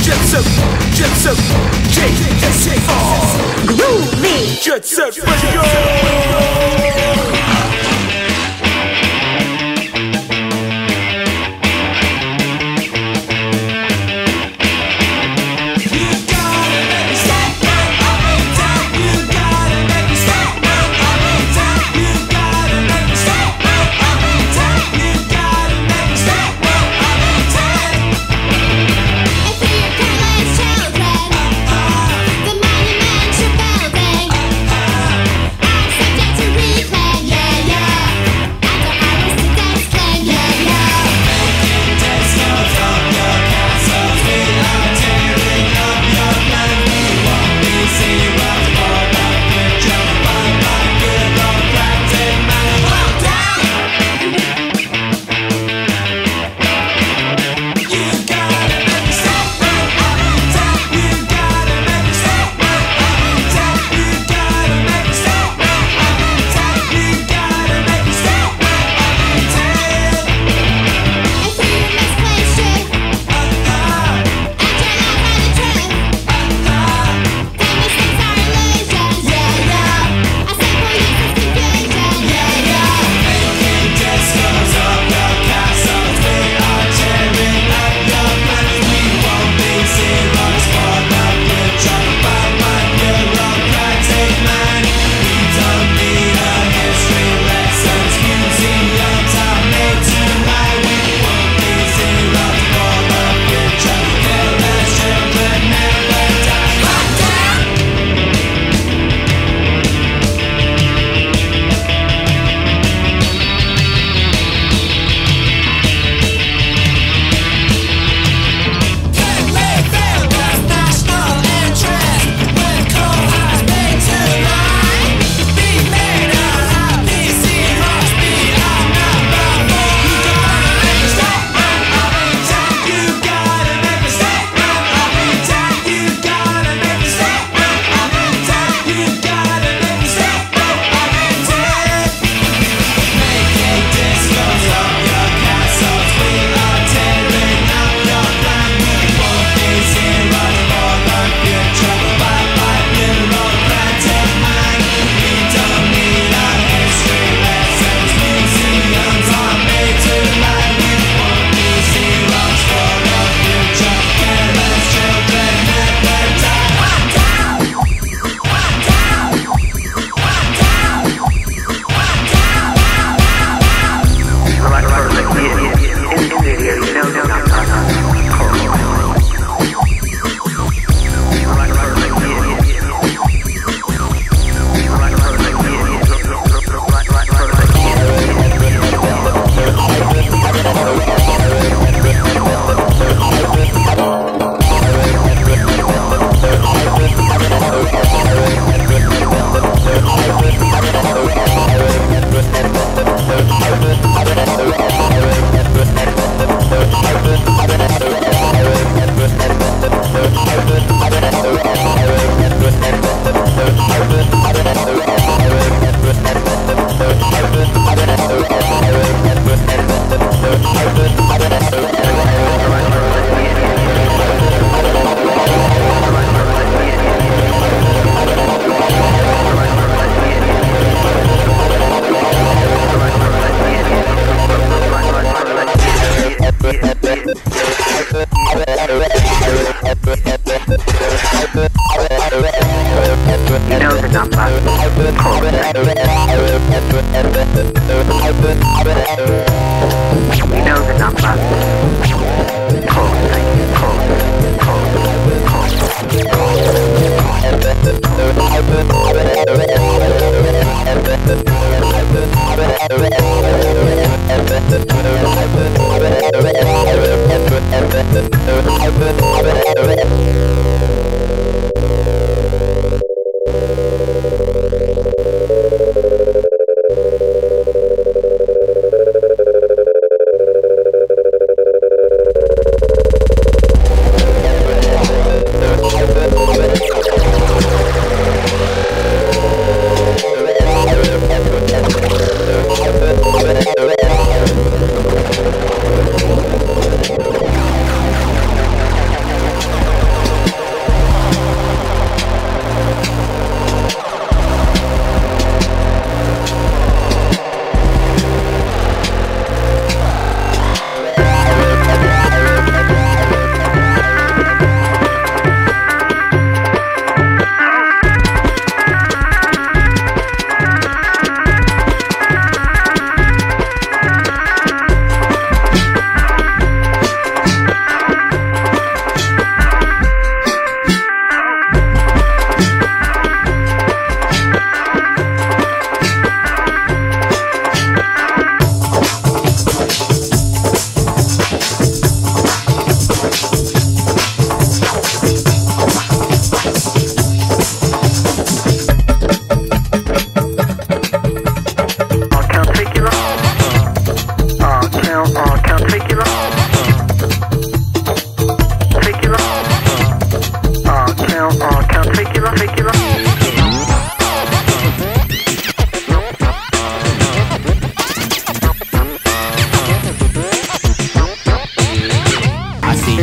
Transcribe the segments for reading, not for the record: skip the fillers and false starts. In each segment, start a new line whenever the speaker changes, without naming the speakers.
Jet Set, J-S-A-R. Groovy. Jet Set Radio.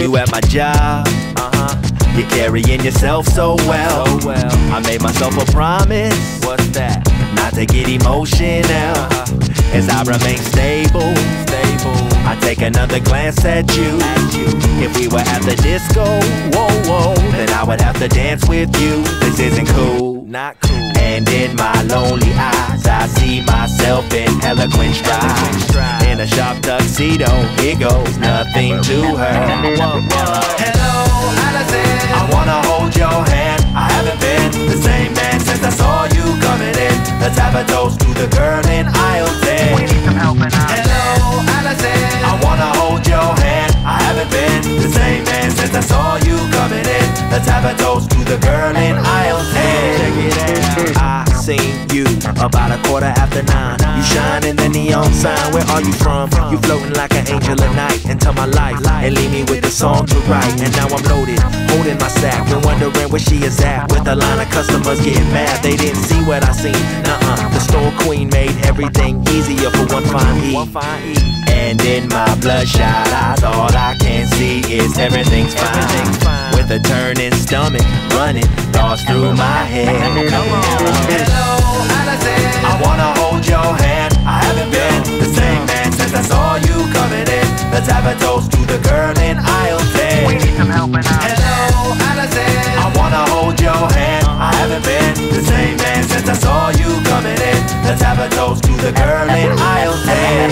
you at my job. You're carrying yourself so well. I made myself a promise. What's that? Not to get emotional. As I remain stable. I take another glance at you. If we were at the disco, then I would have to dance with you. This isn't cool, not cool. And in my lonely eyes, I see myself in eloquent stride. In a sharp tuxedo, here goes nothing to her. Hello, Allison, I wanna hold your hand. I haven't been the same man since I saw you coming in. Let's have a toast to the girl in aisle 10. We need some help in Hello, Allison, I wanna hold your hand. I haven't been the same man since I saw you coming in. Let's have a toast to the girl in aisle 10. Check it out. I seen you about 9:15. You shine in the neon sign. Where are you from? You floating like an angel at night into my life and leave me with a song to write. And now I'm loaded, holding my sack and wondering where she is at. With a line of customers getting mad, they didn't see what I seen. The store queen made everything easier for one fine E. And in my bloodshot eyes, all I can see is everything's fine. With a turning stomach, running thoughts through my head. Hello, Allison, I wanna hold your hand. I haven't been the same man since I saw you coming in. Let's have a toast to the girl in aisle 10. We need some help in Hello, Allison, I wanna hold your hand. I haven't been the same man since I saw you coming in. Let's have a toast to the girl in aisle 10.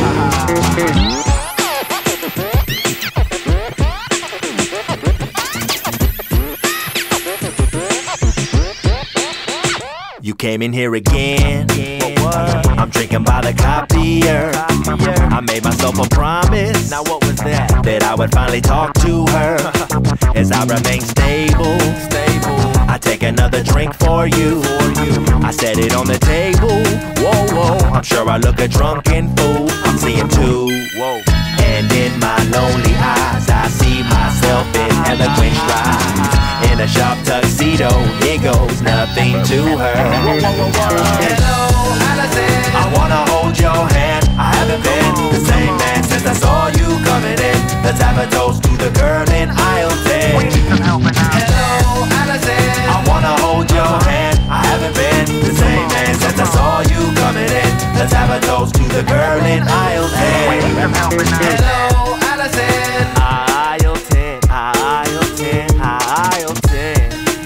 You came in here again. I'm drinking by the copier. I made myself a promise. Now what was that? That I would finally talk to her. As I remain stable. I take another drink for you. I set it on the table. I'm sure I look a drunken fool. I'm seeing two. And in my lonely eyes, I see myself in eloquent stride. In a sharp tuxedo, here goes nothing to her. Hello, Allison, I wanna hold your hand. I haven't been the same man since I saw you coming in. Let's have a toast to the girl in aisle 10. We need some help in Hello, Allison, I wanna hold your hand. I haven't been the same man since I saw you coming in. Let's have a toast to the girl in aisle 10. We need some help in Hello, Allison, aisle 10, aisle 10, aisle 10.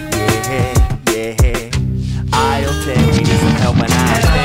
Yeah, aisle 10. We need some help in aisle 10.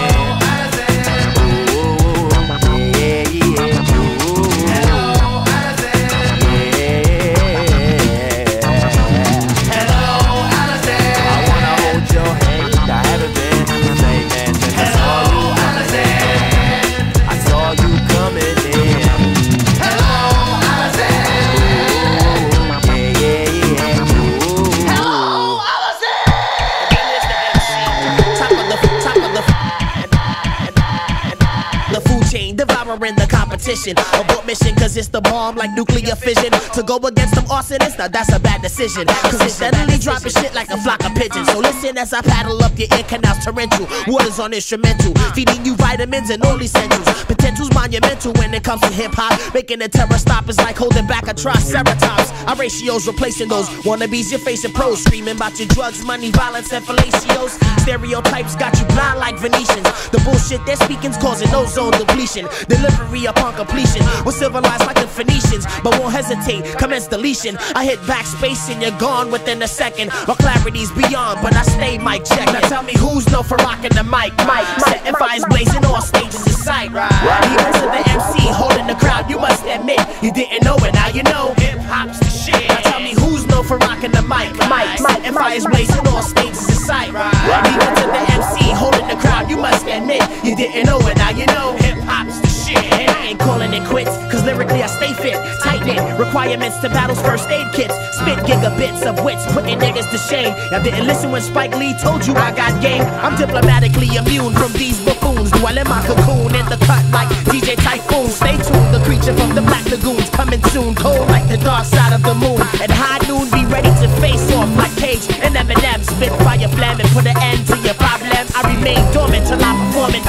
In the competition, abort mission cause it's the bomb like nuclear fission. To go against them arsonists, now that's a bad decision. Cause it's steadily dropping shit like a flock of pigeons. So listen as I paddle up your ear canals torrential. Waters on instrumental, feeding you vitamins and all essentials. Potential's monumental when it comes to hip hop. Making a terror stop is like holding back a triceratops. Our ratios replacing those wannabes you're facing pros. Screaming about your drugs, money, violence, and fellatios. Stereotypes got you blind like Venetians. The bullshit they're speaking's causing ozone depletion. Delivery upon completion. We're civilized like the Phoenicians, but won't hesitate, commence deletion. I hit backspace and you're gone within a second. My clarity's beyond, but I stay mic check. Now tell me who's known for rocking the mic. Setting fires blazing, all stages in sight. Even to the MC holding the crowd, you must admit you didn't know it, now you know. Hip hop's the shit. Now tell me who's known for rocking the mic. Setting fires blazing, all stages in sight. Even to the MC holding the crowd, you must admit you didn't know it, now you know. Hip hop's the shit. And I ain't calling it quits, cause lyrically I stay fit. Tight knit, requirements to battles, first aid kits. Spit gigabits of wits, putting niggas to shame. Y'all didn't listen when Spike Lee told you I got game. I'm diplomatically immune from these buffoons. Dwell in my cocoon in the cut like DJ Typhoon. Stay tuned, the creature from the Black Lagoons coming soon. Cold like the dark side of the moon. At high noon, be ready to face off like Cage and Eminem. Spit fire flamming, put an end to your problem. I remain dormant till I'm performing. To trick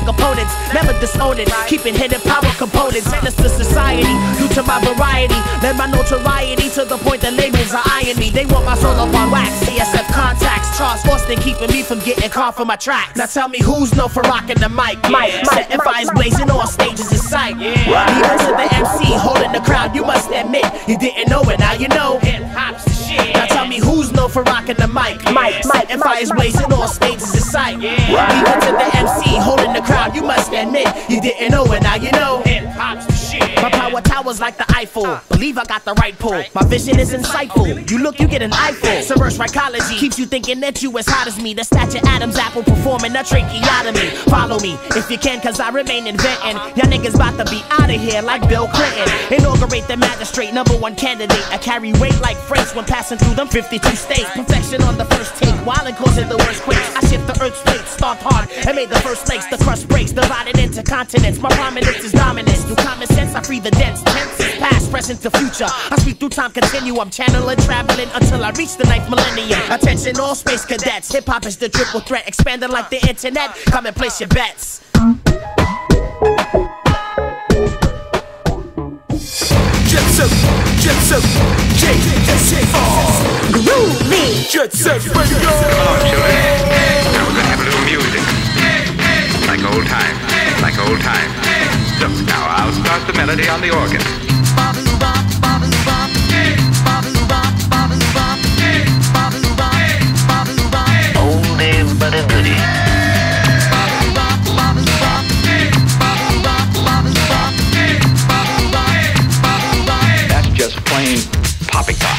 like opponents, never disown it. Keeping hidden power components, menace to society due to my variety. Lend my notoriety to the point that labels are eyeing me. They want my soul up on wax, CSF contacts. Charles Austin keeping me from getting caught for my tracks. Now tell me who's known for rocking the mic. Setting fires blazing on stages in sight. Even to the MC holding the crowd, you must admit you didn't know it, now you know. Hip hop's the shit. Now tell me who's known for rocking the mic. Setting fires blazing on stages in sight. Even to the MC holding the crowd, you must admit you didn't know it, now you know. Hip hop's the shit. My power towers like the Eiffel. Believe I got the right pull. My vision is insightful. You look, you get an eyeful. Subverse psychology keeps you thinking that you as hot as me. The stature Adam's apple performing a tracheotomy. Follow me if you can, cause I remain inventing. Y'all niggas about to be out of here like Bill Clinton. Inaugurate the magistrate, #1 candidate. I carry weight like freights when passing through them 52 states. Perfection on the first take, while it causing the worst quakes. I shift the earth's plate, stomped hard, and made the first lakes. The crust breaks, divided into continents. My prominence is dominance. Through common sense, I free the dense. Tenses, past, present to future. I speak through time continuum, channeling, traveling until I reach the 9th millennium. Attention all space cadets, hip-hop is the triple threat. Expanding like the internet, come and place your bets.
Jet set,
Groovy.
Jet set radio.
Come on, children. Now we're gonna have a little music. Like old times, like old times. Look, now I'll start the melody on the organ. Oldie but a goodie. That's just plain poppycock.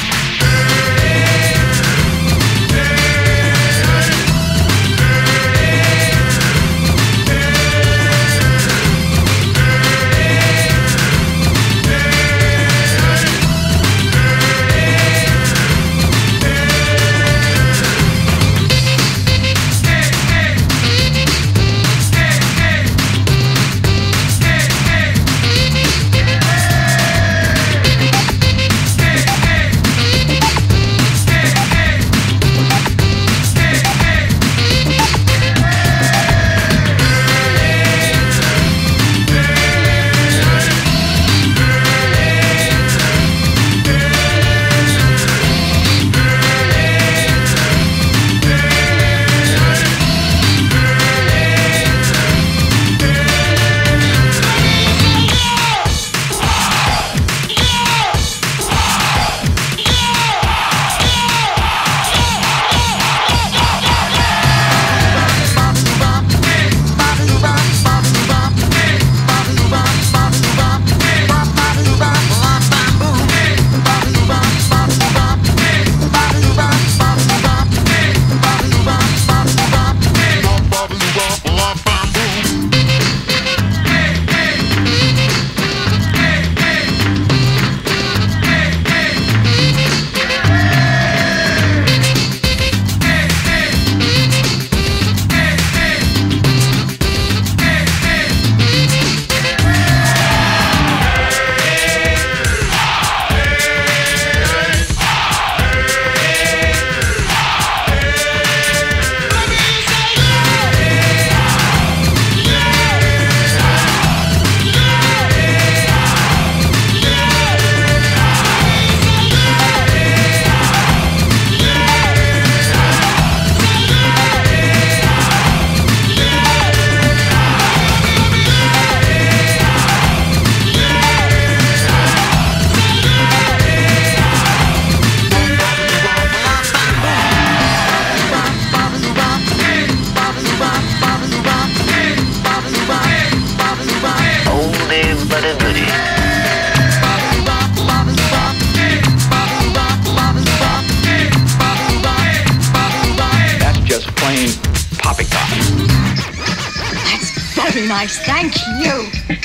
very nice, thank you.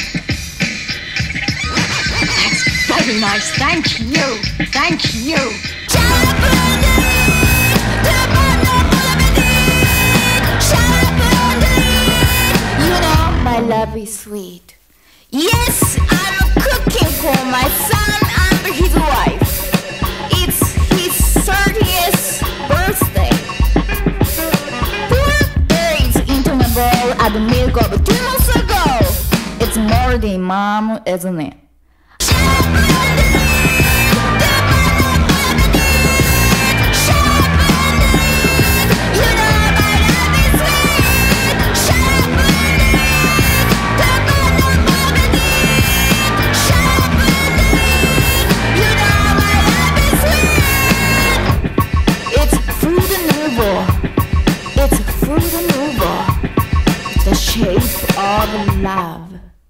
That's very nice, thank you. Thank you.
You know, my love is sweet. Yes, I'm cooking for my son and his wife. It's his 30th birthday. 4 days into my bowl, add the milk of 2 melody, mom, isn't it? The shape of love.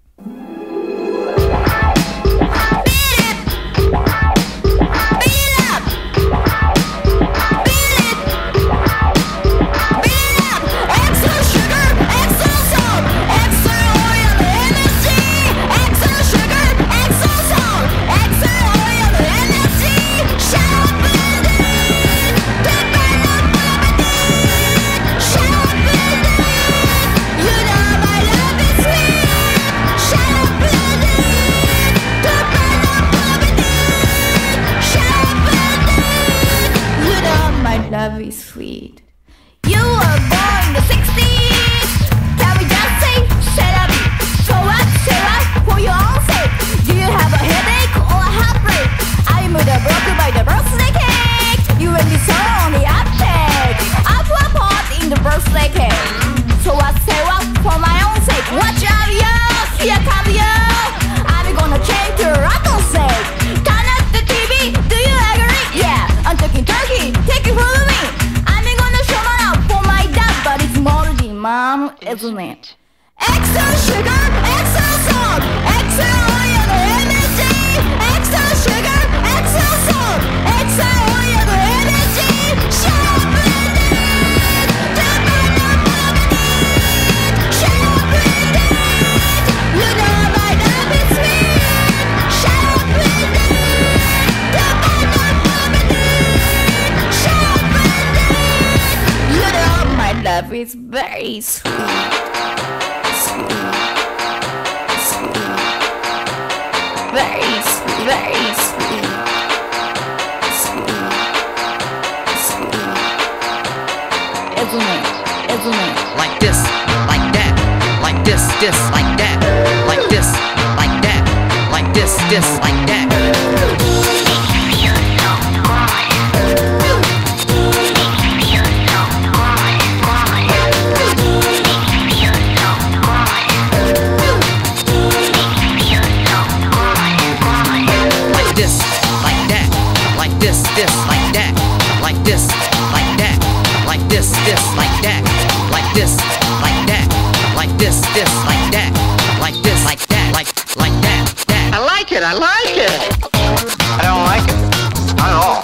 Love is sweet. You were born in the 60s. Can we just say, shut up? So what, for your own sake? Do you have a headache or a heartbreak? Are you broken by the birthday cake? You and me so on the uptake. I put a part in the birthday cake. So what, for my own sake? Watch out, yo, here come yo. I'm gonna change your rotten sake. Turn up the TV, do you agree? Yeah, I'm talking turkey, take it from me. I'm gonna show my love for my dad, but it's moldy, mom, isn't it? Extra sugar, extra salt, extra oil, energy. Extra sugar, extra salt, extra oil, energy. You know my love is sweet. Shop with it. You know my love is very sweet. Sweet. Very sweet. Very sweet. Sweet. Isn't it?
Like this, like that, like this, like that, like this, like that, like this, like that.
I like it. I don't like it. Not at all.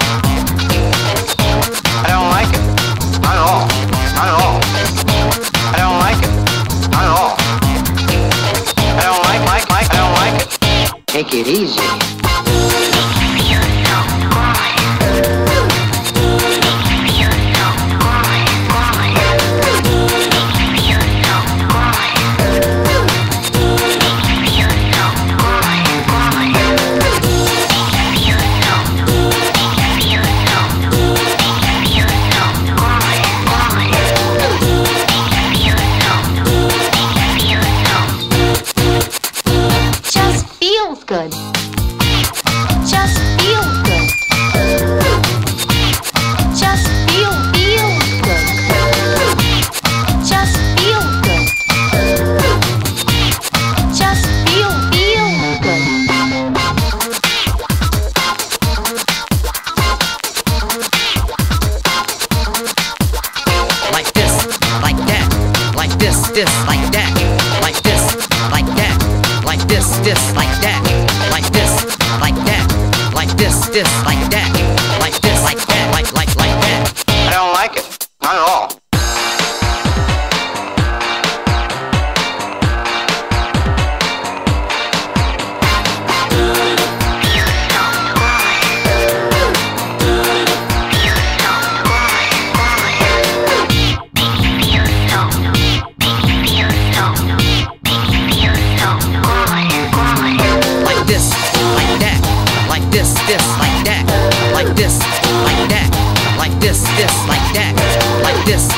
I don't like it. Not at all. Not at all. I don't like it. Not at all. I don't like. I don't like it. Take it easy.
Good. Just feels good. Just feels good. Just feels good. Just feels good.
Like this, like that, like this, like that, like this, like that, like this, like that. Like this, like that, like this, like that, like this, like that, like that.
I don't like it. Not at all.
Like this, like that, like this, like that, like this,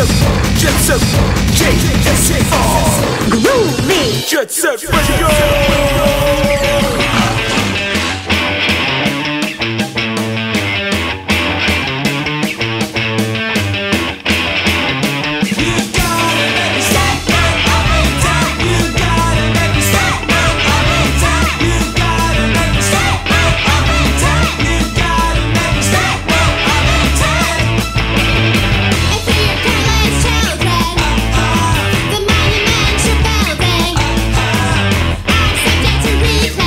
Jet Set,
Groovy.
Jet Set Radio.
The monuments you're building, I'm subject to read.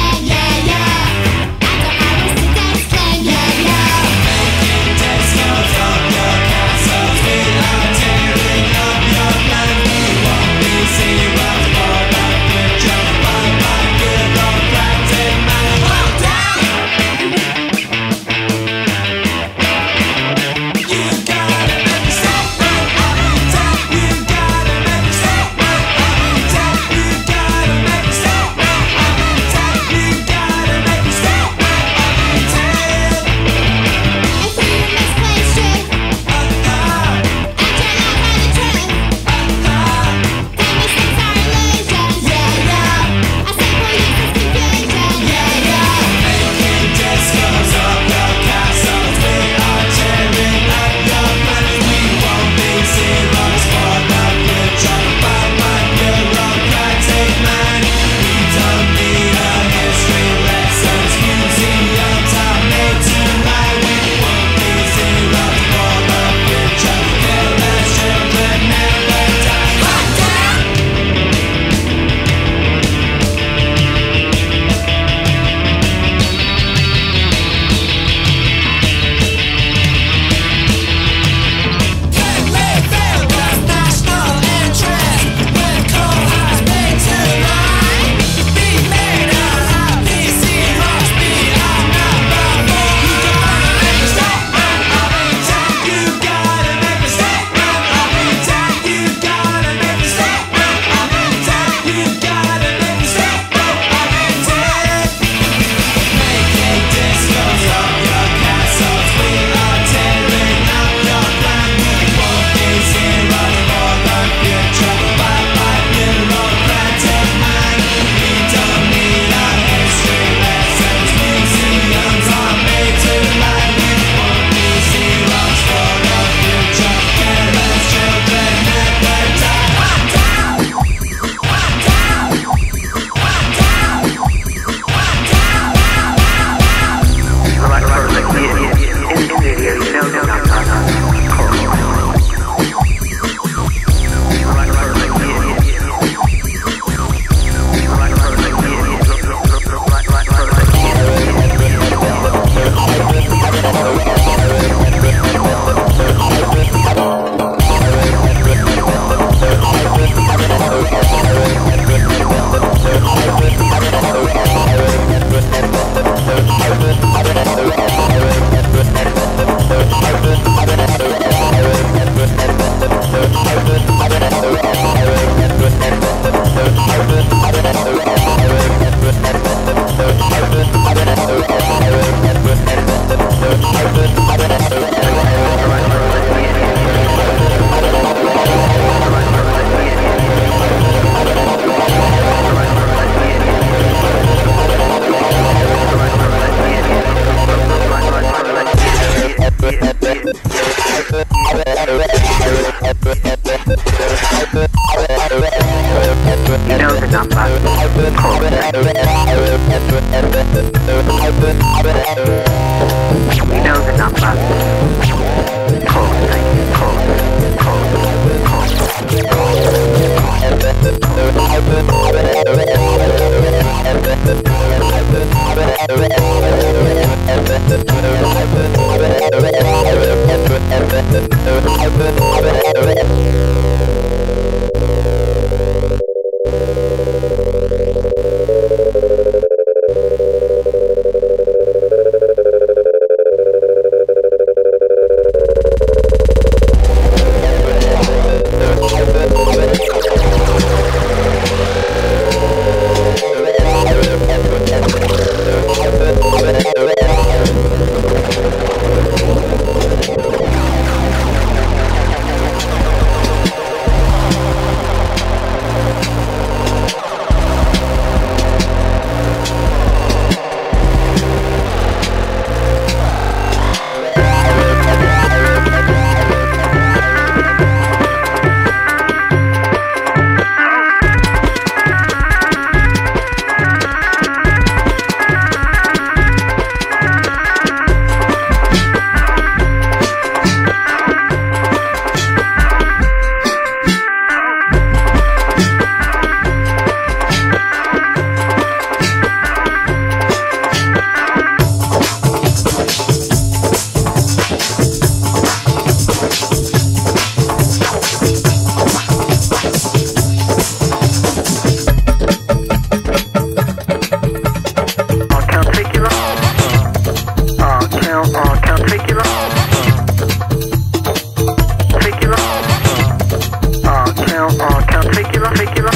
Now, can I take you up?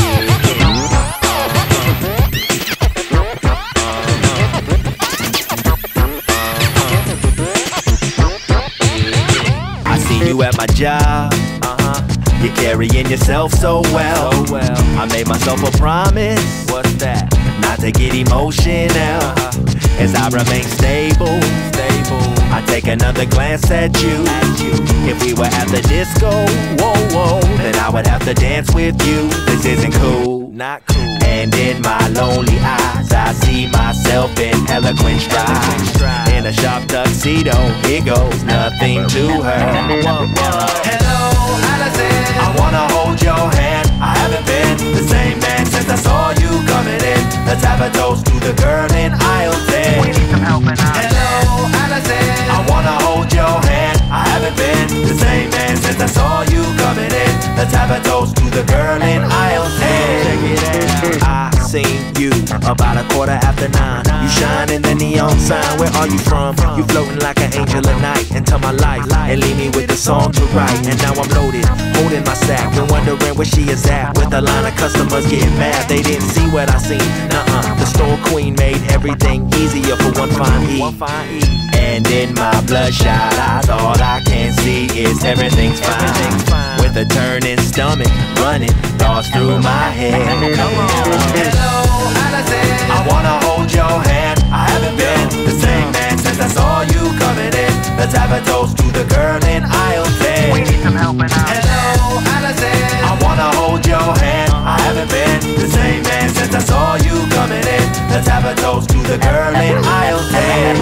I see you at my job. You're carrying yourself so well. I made myself a promise. What's that? Not to get emotional. As I remain stable. I take another glance at you. If we were at the disco, whoa, then I would have to dance with you. This isn't cool, not cool. And in my lonely eyes, I see myself in eloquent stride. In a sharp tuxedo, here goes nothing to her. Hello, Allison. I wanna hold your hand. I haven't been the same man since I saw you coming in. Let's have a toast to the girl in aisle 10.
We need some help in our
Hello, Allison. I wanna hold your hand. I haven't been the same man since I saw you coming in. Let's have a toast to the girl in aisle 10. Check it out. I seen you about 9:15. You shine in the neon sign. Where are you from? You floating like an angel at night into my life and leave me with a song to write. And now I'm loaded, holding my sack and wondering where she is at. With a line of customers getting mad, they didn't see what I seen. The store queen made everything easier for one fine E. And in my bloodshot eyes, all I can see is everything's fine. With a turning stomach, running thoughts through my head. Hello, Allison. I wanna hold your hand. I haven't been the same man since I saw you coming in. Let's have a toast to the girl in aisle 10.
We need some help in our
Hello, Allison. I wanna hold your hand. I haven't been the same man since I saw you coming in. Let's have a toast to the girl in aisle 10.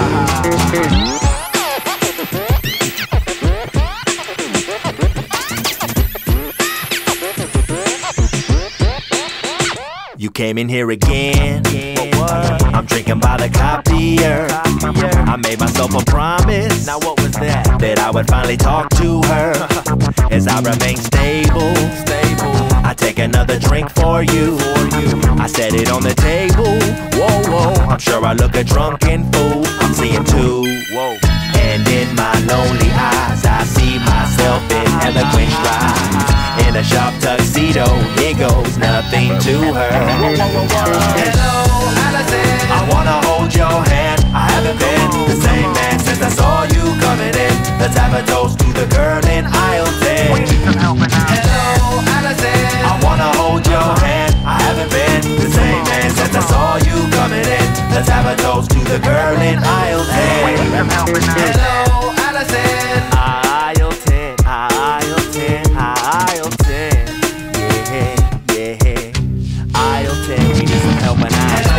You came in here again. I'm drinking by the copier. I made myself a promise. Now what was that? That I would finally talk to her. As I remain stable. I take another drink for you. I set it on the table. Whoa, I'm sure I look a drunken fool. I'm seeing two. And in my lonely eyes, I see myself in eloquent stride. In a sharp tuxedo, here goes nothing to her. Hello, Allison. I wanna hold your hand. I haven't been the same man since I saw you coming in. Let's have a toast to the girl in aisle 10.
We need some help in our
Hello, Allison. I wanna hold your hand. I haven't been the same man since I saw you coming in. Let's have a toast to the girl in aisle 10.
We need some help in our
Hello, Allison. Aisle 10, aisle 10, aisle 10. Yeah. Aisle 10, we need some help in aisle 10.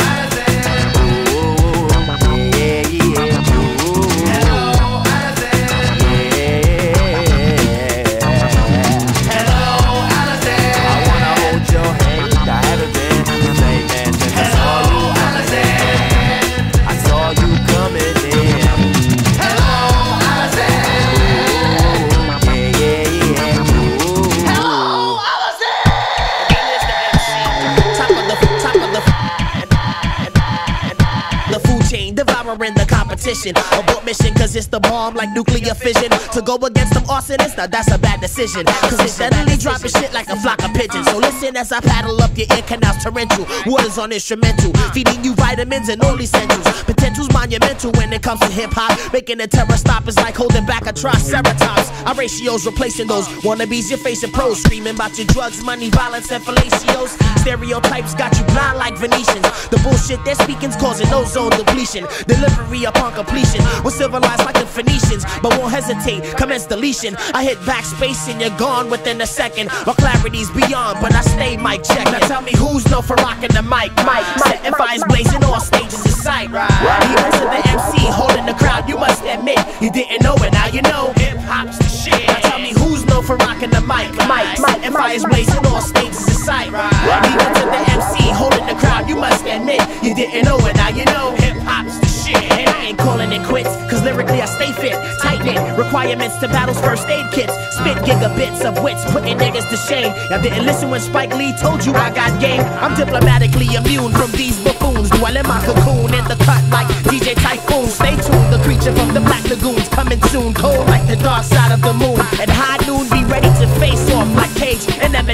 In the competition, abort mission cause it's the bomb like nuclear fission. To go against them arsonists, now that's a bad decision. Cause it's steadily dropping shit like a flock of pigeons. So listen as I paddle up your ear canals torrential. Waters on instrumental, feeding you vitamins and all essentials. Potential's monumental when it comes to hip hop. Making a terror stop is like holding back a triceratops. Our ratios replacing those wannabes you're facing pros. Screaming about your drugs, money, violence, and fellatios. Stereotypes got you blind like Venetians. The bullshit they're speaking's causing ozone depletion. Delivery upon completion. We're civilized like the Phoenicians, but won't hesitate, commence deletion. I hit backspace and you're gone within a second. My clarity's beyond, but I stay mic check. Now tell me who's known for rocking the mic. Setting fires blazing, all stages in sight. Even to the MC holding the crowd, you must admit you didn't know it, now you know. Hip hop's the shit. Now tell me who's known for rocking the mic. Setting fires blazing, all stages in sight. Even to the MC holding the crowd, you must admit you didn't know it, now you know. Hip hop's the shit. And I ain't calling it quits, cause lyrically I stay fit. Tighten requirements to battles, first aid kits. Spit gigabits of wits, putting niggas to shame. Y'all didn't listen when Spike Lee told you I got game. I'm diplomatically immune from these buffoons. Dwell in my cocoon in the cut like DJ Typhoon. Stay tuned, the creature from the Black Lagoons coming soon. Cold like the dark side of the moon. At high noon, be ready to face off like Cage and that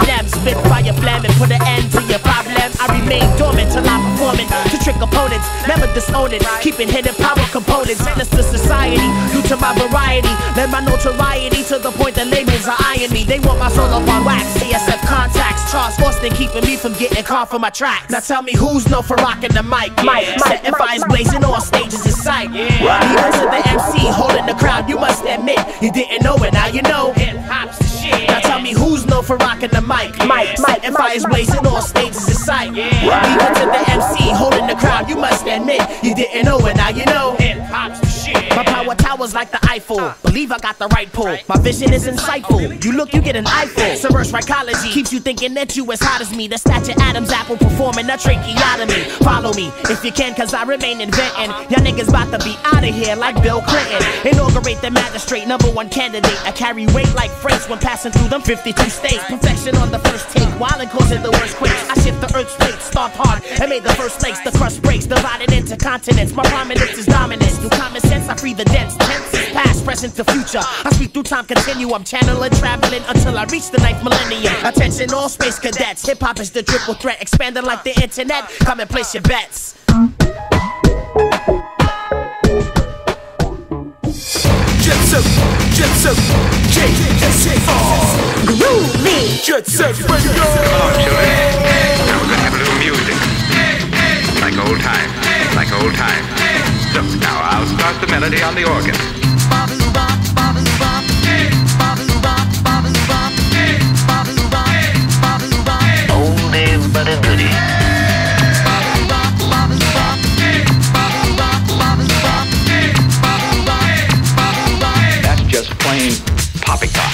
spit fire flamming, put an end to your problem. I remain dormant till I'm performing to trick opponents, never disown it. Keeping hidden power components, menace to society due to my variety. Led my notoriety to the point that labels are eyeing me. They want my soul up on wax, CSF contacts, Charles Austin keeping me from getting caught for my tracks. Now tell me who's known for rocking the mic? Setting fires blazing, all stages in sight. Even to the MC holding the crowd, you must admit you didn't know it, now you know. Hip hop's the shit. Now tell me who's known for rocking the mic? Setting fires blazing, all stages in sight. Even to the MC holding the crowd, you must admit you didn't know it, now you know. Hip hop's the shit. My power tower's like the Eiffel. Believe I got the right pull. My vision is insightful. You look, you get an eyeful. Subvert psychology keeps you thinking that you as hot as me. The stature Adam's apple performing a tracheotomy. Follow me if you can, cause I remain inventing. Y'all niggas about to be out of here like Bill Clinton. Inaugurate the magistrate, #1 candidate. I carry weight like freights when passing through them 52 states. Perfection on the first take, while it causing the worst quakes. I shift the earth's plate, stomped hard, and made the first lakes. The crust breaks, divided into continents. My prominence is dominance. Through common sense, I free the dense. Tense is past, present to future. I speak through time, continue. I'm channeling, traveling until I reach the 9th millennium. Attention, all space cadets. Hip hop is the triple threat, expanding like the internet. Come and place your bets.
Jet set, groovy. Jet set,
Come on, children. Now we're gonna have a little music. Like old times, like old times. Look, now I'll start the melody on the organ. Oldie but a goodie. That's just plain poppycock.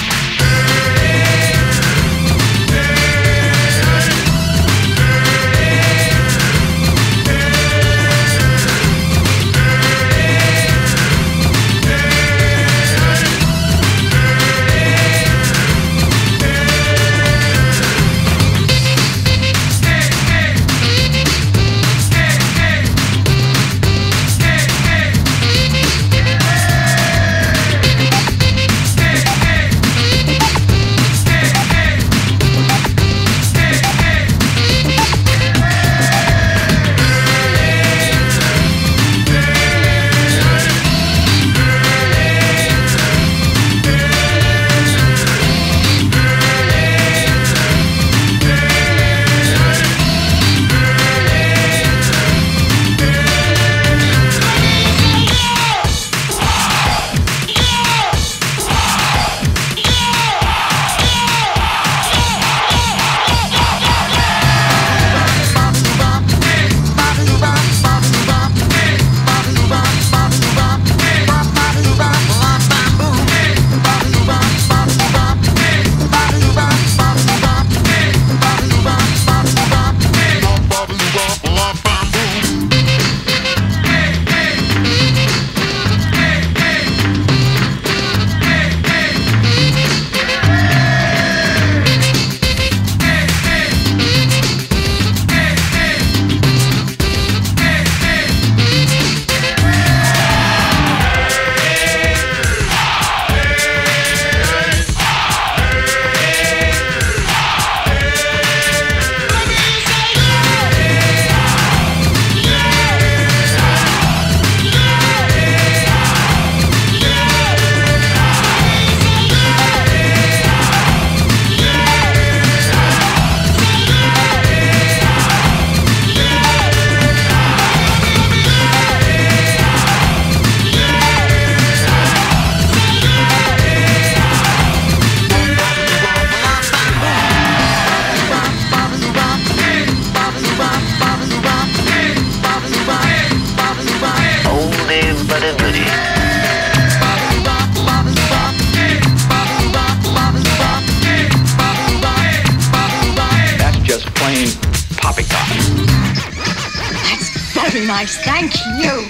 Very nice, thank you.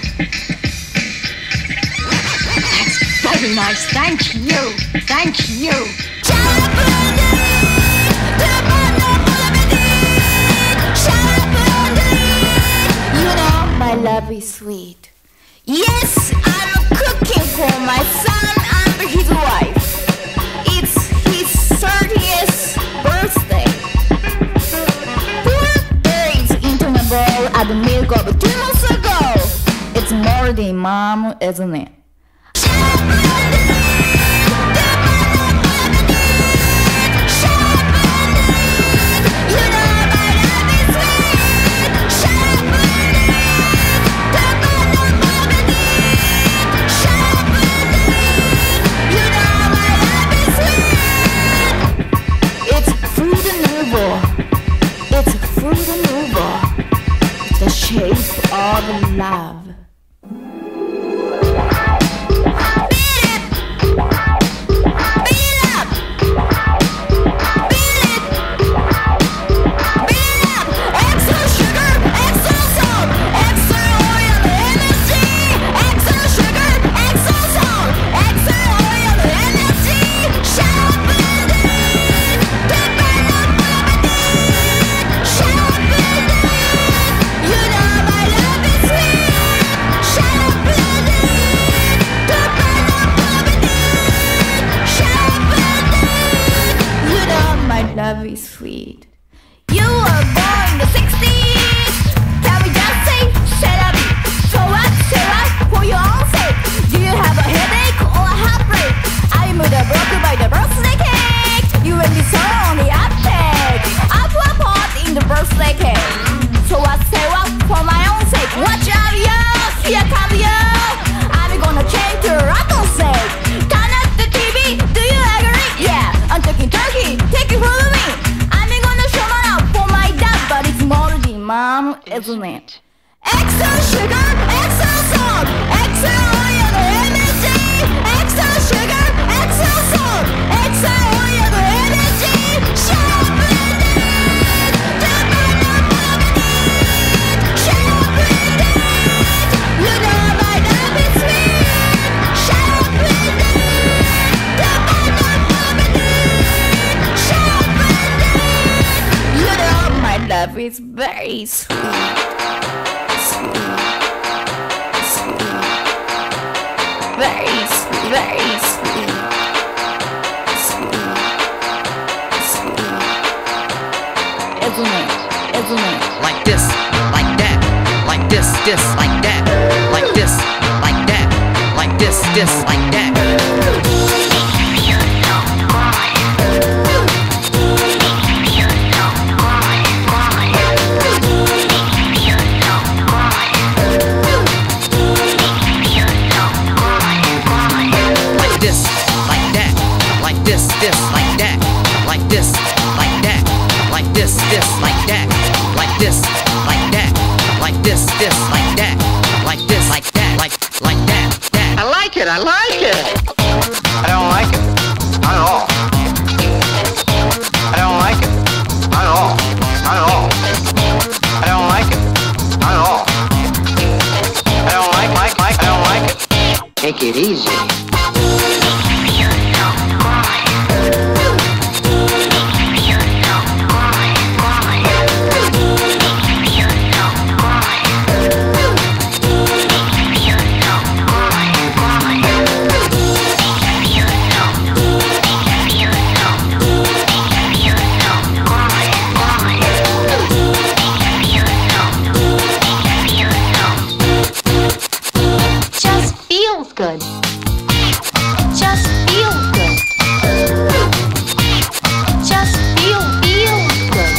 That's very nice, thank you. Thank you.
You know my love is sweet. Yes, I'm cooking for my son and his wife. It's his 30th birthday. mom, isn't it? The shape of love. Love is sweet. You were born in the 60s. Can we just say, shut up? So what, for your own sake? Do you have a headache or a heartbreak? I'm broken by the birthday cake. You and me so on the uptake. Up a pot in the birthday cake. So what, say what, for my own sake? Watch out, yo, here come yo. I'm gonna change your rattle sake. Turn up the TV, do you agree? Yeah, I'm talking turkey, take it from me. I'm gonna show my love for my dad, but it's moldy, mom, isn't it? Extra sugar, extra salt, extra oil, MSG. Extra sugar, extra salt, extra oil, MSG. You know my love is sweet. You know my love is very sweet. Very sweet, very sweet. Isn't it?
Like this, like that, like this, like that, like this, like that, like this, like that.
I like it. I don't like it. Not at all. I don't like it. Not at all. Not at all. I don't like it. Not at all. I don't I don't like it. Take it easy.
Good. Just feel good. Just feel good.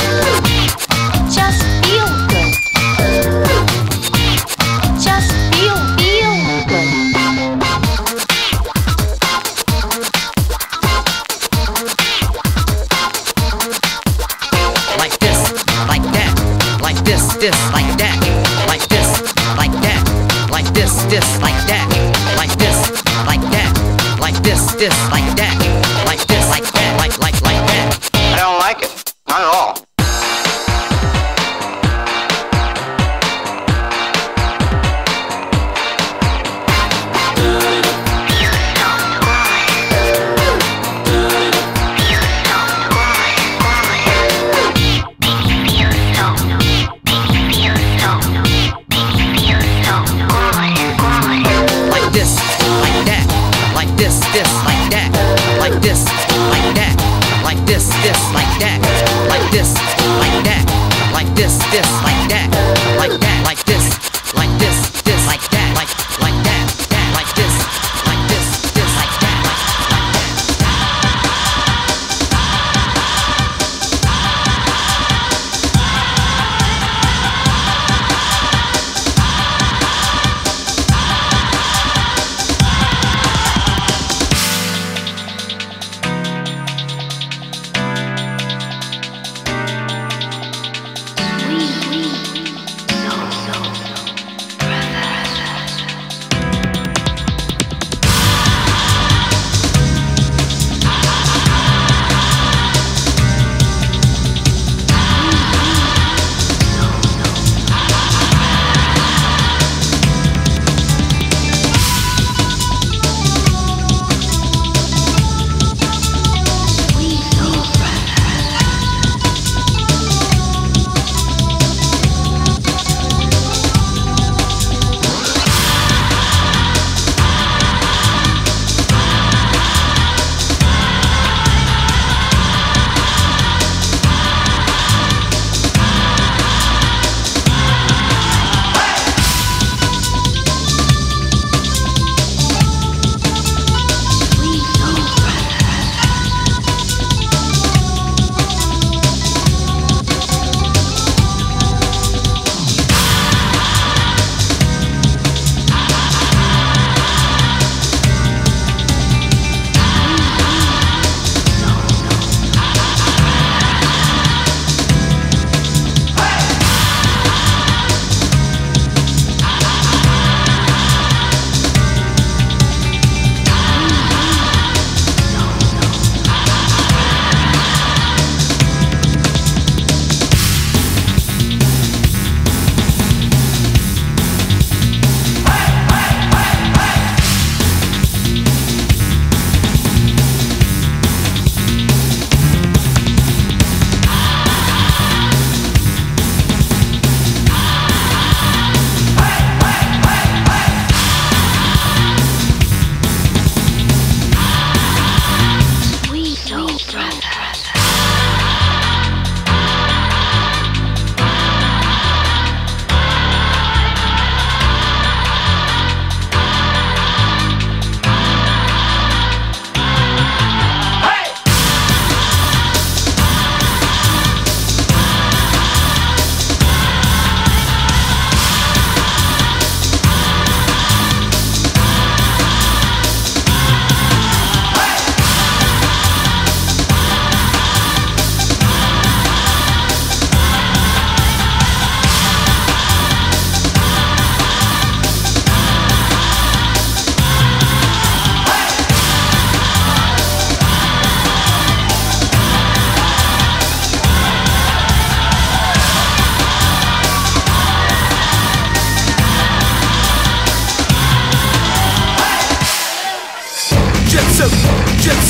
Just feel good. Just feel good.
Like this, like that, like this, like that, like this, like that, like this, like that. Like this, like that, like this, like that, like this, like that, like that.
I don't like it. Not at all.
Like that, like this, like that, like this, like that, like that, like this, like this, like that, like.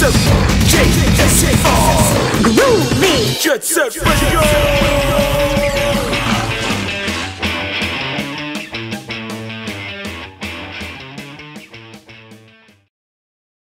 set, J-S-R.
Groovy.
Jet set radio.